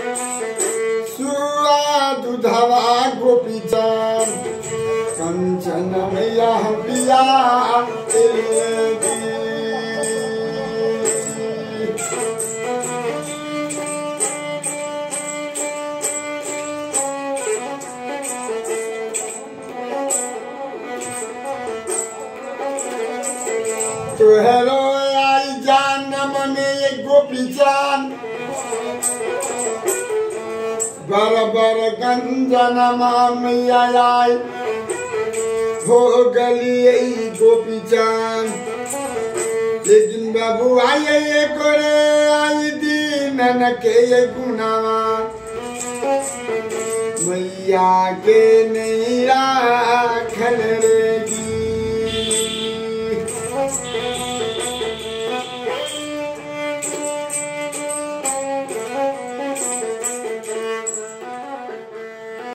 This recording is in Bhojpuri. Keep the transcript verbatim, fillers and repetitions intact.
सुआ दुधवा गोपी चान कंचन मैया पिया तुहरो आई जान मने ये गोपी चान बर बर गंजन मैया आई हो गली गोपी चान लेकिन बाबू आये ये करे आई दीन के ये गुनावा मैया के नहीं राखल रे